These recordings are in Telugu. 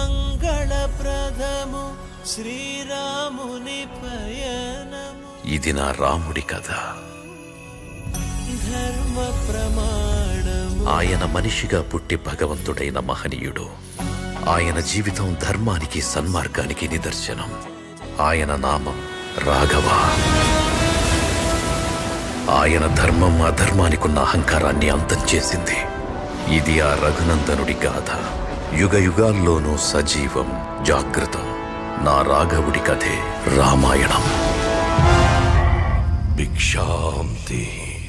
మంగళప్రదము శ్రీరాముని పయనము. ఇది నా రాముడి కథ. ధర్మ ప్రమాణము. ఆయన మనిషిగా పుట్టి భగవంతుడైన మహనీయుడు. ఆయన జీవితం ధర్మానికి సన్మార్గానికి నిదర్శనం. ఆయన నామం రాఘవ. ఆయన ధర్మం అధర్మానికున్న అహంకారాన్ని అంతం చేసింది. ఇది ఆ రఘునందనుడి గాథ. యుగ యుగాల్లోనూ సజీవం, జాగృతం. నా రాఘవుడి కథే రామాయణం. భిక్షాంతి.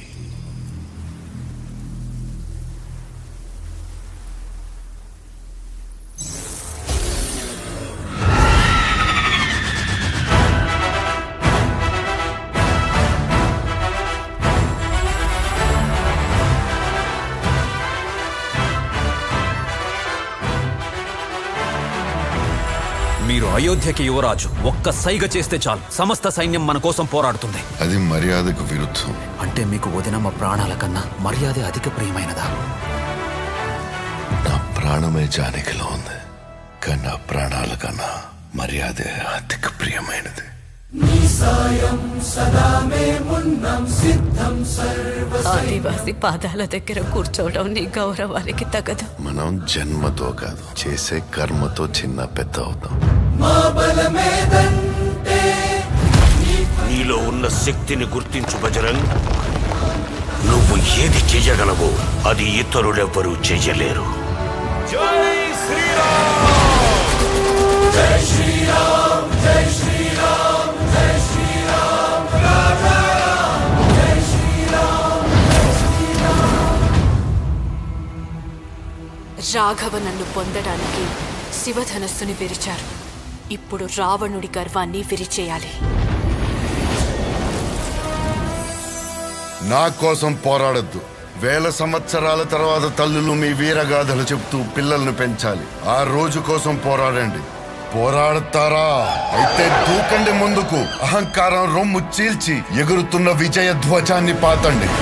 మీరు అయోధ్యకి యువరాజు. ఒక్క సైగ చేస్తే చాలు, సమస్త సైన్యం మన కోసం పోరాడుతుంది. అది మర్యాదకు విరుద్ధం. అంటే మీకు వదినమ్మ ప్రాణాల కన్నా మర్యాద అధిక ప్రియమైనదా? నా ప్రాణమే జానకిలో ఉంది, కానీ నా ప్రాణాల కన్నా మర్యాదే అధిక ప్రియమైనది. ఆదివాసి పాదాల దగ్గర కూర్చోవడం నీ గౌరవానికి తగదు. మనం జన్మతో కాదు, చేసే కర్మతో చిన్న పెద్ద అవుతాం. నీలో ఉన్న శక్తిని గుర్తించు బజరంగ్. నువ్వు ఏది చెయ్యగలవో అది ఇతరులెవ్వరూ చెయ్యలేరు. జై శ్రీరామ్. జై శ్రీరామ్. జై శ్రీరామ్. జై శ్రీరామ్. జై శ్రీరామ్. రాఘవ నన్ను పొందడానికి శివధనస్సుని విరిచారు. ఇప్పుడు రావణుడి గర్వాన్ని విరిచేయాలి. నా కోసం పోరాడద్దు. వేల సంవత్సరాల తర్వాత తల్లులు మీ వీరగాథలు చెప్తూ పిల్లల్ని పెంచాలి. ఆ రోజు కోసం పోరాడండి. పోరాడతారా? అయితే దూకండి ముందుకు. అహంకారం రొమ్ము చీల్చి ఎగురుతున్న విజయ ధ్వజాన్ని పాతండి.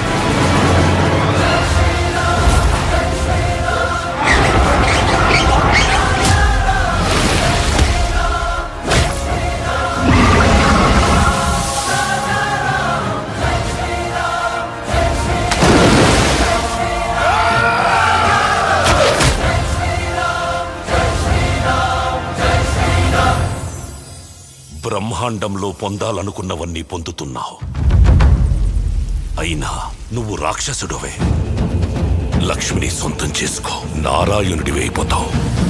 బ్రహ్మాండంలో పొందాలనుకున్నవన్నీ పొందుతున్నావు. అయినా నువ్వు రాక్షసుడివే. లక్ష్మిని సొంతం చేసుకో, నారాయణుడివైపోతావు.